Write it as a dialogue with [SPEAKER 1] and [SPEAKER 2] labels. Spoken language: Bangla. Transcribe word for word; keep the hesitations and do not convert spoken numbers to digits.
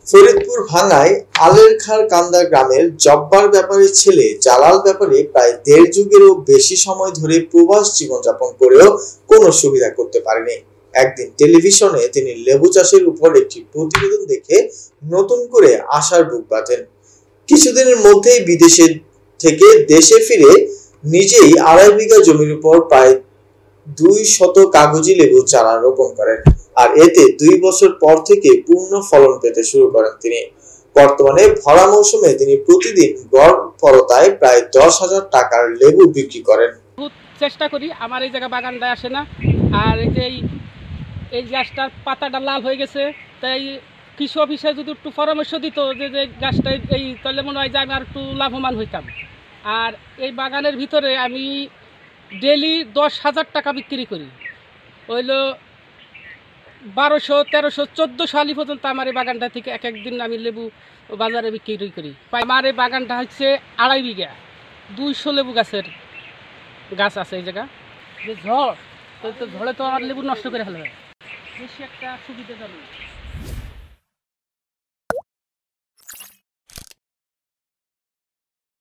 [SPEAKER 1] ফরিদপুর ভাঙ্গায় আলেরখার কান্দা গ্রামের জব্বার ব্যাপারীর ছেলে জালাল ব্যাপারী প্রায় দেড় যুগেরও বেশি সময় ধরে প্রবাস জীবনযাপন করেও কোনো সুবিধা করতে পারেনি। একদিন টেলিভিশনে তিনি লেবু চাষের উপর একটি প্রতিবেদন দেখে নতুন করে আশার বুক বাঁধেন। কিছুদিনের মধ্যেই বিদেশে থেকে দেশে ফিরে নিজেই আড়াই বিঘা জমির উপর প্রায় দুই শত কাগজি লেবু চারা রোপণ করেন, আর এতে দুই বছর পর থেকে পূর্ণ ফলন পেতে শুরু করেন তিনি। বর্তমানে ভরা মৌসুমে তিনি প্রতিদিন গড় পরতায় প্রায় দশ হাজার টাকার লেবু বিক্রি করেন।
[SPEAKER 2] চেষ্টা করি আমার এই জায়গা বাগানটায় আসে না, আর এই যে এই গাছটার পাতাটা লাল হয়ে গেছে, তাই কৃষি অফিসে যদি একটু পরামর্শ দিত যে যে গাছটা এই তাহলে মনে হয় যে আমি আর একটু লাভবান হইতাম। আর এই বাগানের ভিতরে আমি ডেলি দশ হাজার টাকা বিক্রি করি, হইল বারোশো তেরোশো চোদ্দোশো আলি পর্যন্ত আমার এই বাগানটা থেকে এক একদিন আমি লেবু বাজারে বিক্রি করি। আমার এই বাগানটা হচ্ছে আড়াই বিঘা, দুইশো লেবু গাছের গাছ আছে। এই জায়গা যে ঝড়, তো ঝড়ে তো আমার লেবু নষ্ট করে ফেলবে, বেশি একটা সুবিধা জানি।